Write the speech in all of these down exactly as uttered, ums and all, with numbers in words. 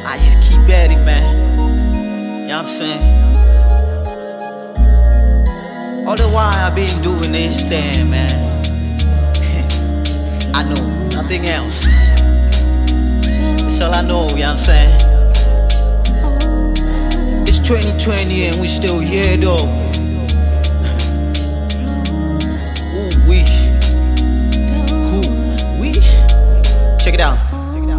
I just keep at it, man. You know what I'm saying? All the while I've been doing this thing, man. I know nothing else. That's all I know, you know what I'm saying? It's twenty twenty and we still here though. Ooh, we. Who? We? Check it out.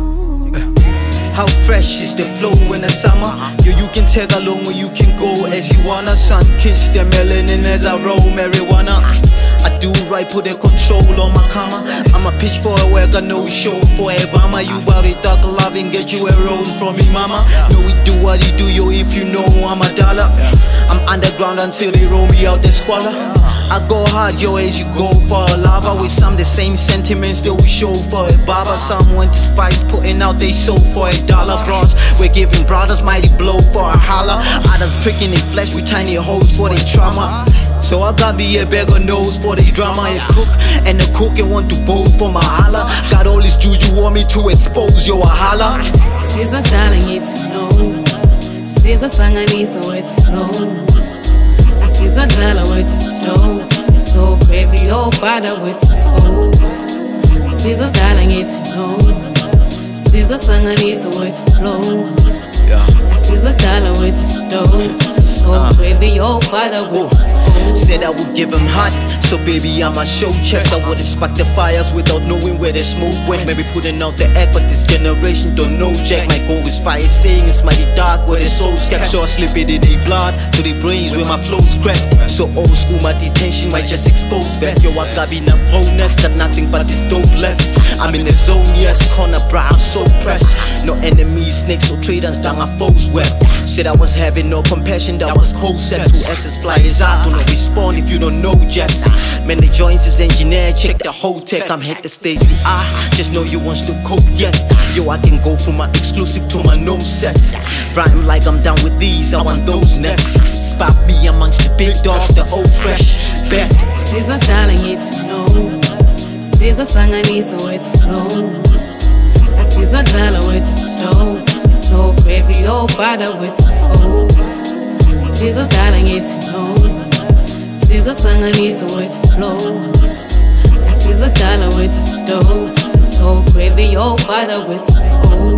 How fresh is the flow in the summer? Yo, you can take along or you can go as you wanna. Sun kiss the melanin as I roll marijuana. I do right, put the control on my karma. I'm a pitch for a worker, no show for a bama. You bout it, dark love and get you a rose from me, mama. No, we do what he do, yo, if you know I'm a dollar. I'm underground until they roll me out the squalor. I go hard, yo, as you go for a lava. With some the same sentiments that we show for a barber. Some went to spice, putting out they soul for a dollar. Bronze, we're giving brothers mighty blow for a holler. Others pricking their flesh with tiny holes for their trauma. So I got me a bag of nose for the drama. A cook and a cook and want to both for my holla. Got all this juju want me to expose, yo, I holla. Sizwa darling, it's no. Sizwa sanganisa with flow. Asizodlala with the stone. It's so crazy, oh, bother with the soul. Sizwa darling, it's no. Sizwa sanganisa with flow. Asizodlala with the stone. So crazy, oh, bother with the soul. Said I would give him hot, so baby I'm a show chest. I would spark the fires without knowing where the smoke went. Maybe putting out the act, but this generation don't know jack. My goal is fire saying it's mighty dark where the soul's kept. So I slip it in their blood to their brains where my flow's crept. So old school, my detention might just expose vest. Yo, I got enough flow next, got nothing but this dope left. I'm in the zone, yes, corner bra, I'm so pressed. No enemies, snakes or traders, down my foes wept. Said I was having no compassion, that was cold sex. Who S S flyers out, do not respond if you don't know jets. Man, the joints is engineered, check the whole tech. I'm hit the stage you are, just know you want to cope yet. Yo, I can go from my exclusive to my no sets. Rhyme like I'm down with these, I want those next. Spot me amongst the big dogs, the old fresh bet. Sizwa darling, it's no. Sizwa sanganisa with flow. Asizodlala with the stone. It's so crazy, oh, bother with the soul. Sizwa darling, it's no. Sizwa sanganisa with flow. Asizodlala with the stone. It's so crazy, oh, bother with the soul.